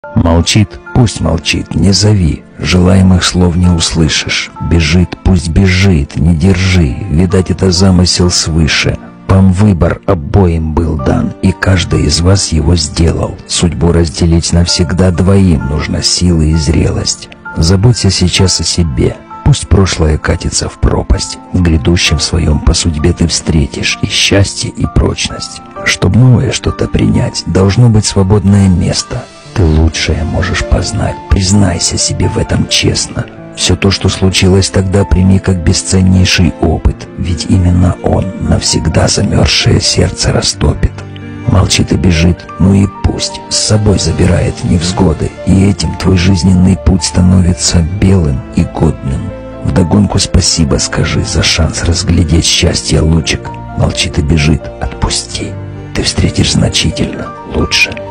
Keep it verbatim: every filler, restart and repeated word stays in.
Молчит, пусть молчит, не зови, желаемых слов не услышишь. Бежит, пусть бежит, не держи, видать, это замысел свыше. Вам выбор обоим был дан, и каждый из вас его сделал. Судьбу разделить навсегда двоим нужна сила и зрелость. Заботься сейчас о себе. Пусть прошлое катится в пропасть. В грядущем своем по судьбе ты встретишь и счастье, и прочность. Чтоб новое что-то принять, должно быть свободное место. Ты лучшее можешь познать, признайся себе в этом честно. Все то, что случилось тогда, прими как бесценнейший опыт, ведь именно он навсегда замерзшее сердце растопит. Молчит и бежит, ну и пусть, с собой забирает невзгоды, и этим твой жизненный путь становится белым и годным. Вдогонку спасибо скажи за шанс разглядеть счастье лучик. Молчит и бежит, отпусти, ты встретишь значительно лучше.